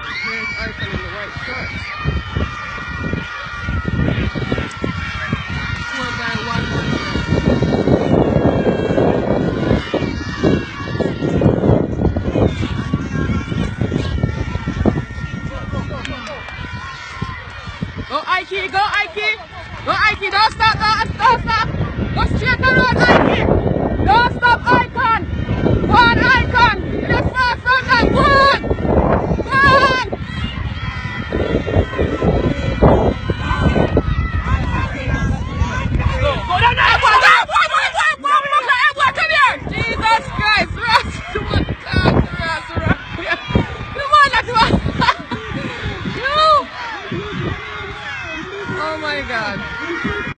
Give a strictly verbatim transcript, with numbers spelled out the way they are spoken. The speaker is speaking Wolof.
Here's Arthur in the white shorts. Four by one hundred. Go Ike, go Ike! Go Ike, don't stop, don't, don't stop! Go straight around, Ike!